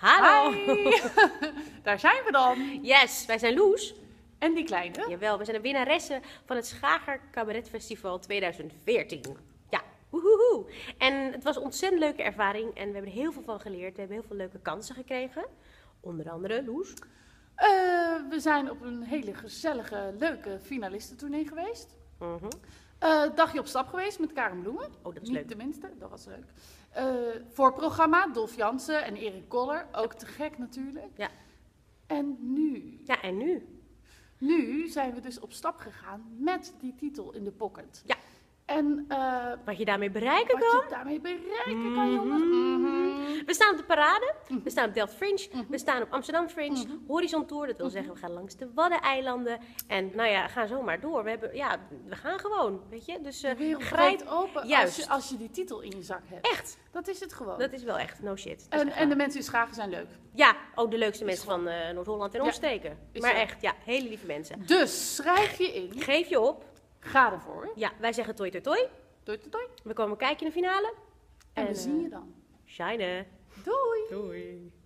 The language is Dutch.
Hallo! Hi. Daar zijn we dan. Yes, wij zijn Loes. En die kleine. Jawel, we zijn de winnaressen van het Schager Cabaret Festival 2014. Ja, woehoehoe. En het was een ontzettend leuke ervaring en we hebben er heel veel van geleerd. We hebben heel veel leuke kansen gekregen. Onder andere, Loes. We zijn op een hele gezellige, leuke finalistentournee geweest. Mhm. Dagje op stap geweest met Karen Bloemen. Oh, dat is Niet leuk. tenminste, dat was leuk. Voorprogramma, Dolf Jansen en Erik Koller. Ook te gek natuurlijk. Ja. En nu? Ja, en nu? Nu zijn we dus op stap gegaan met die titel in de pocket. Ja. En Wat je daarmee bereiken wat kan? je daarmee bereiken kan, jongens. Mhm. We staan op de parade, we staan op Delft Fringe, we staan op Amsterdam Fringe, Horizon Tour, dat wil zeggen we gaan langs de Waddeneilanden. En nou ja, ga zo maar door. We gaan gewoon, weet je. Dus De wereld grijp, gaat open juist. als je die titel in je zak hebt. Echt, Dat is het gewoon. dat is wel echt, no shit. Dat is echt En de waar. mensen in Schagen zijn leuk. Ja, ook de leukste mensen van Noord-Holland en Ja, omstreken. is Maar zo. echt, ja, hele lieve mensen. Dus schrijf je in. Geef je op. Ga ervoor. Ja, wij zeggen toi toi toi. Doei, doei, doei. We komen kijken in de finale. En we zien je dan. Shine. Doei. Doei.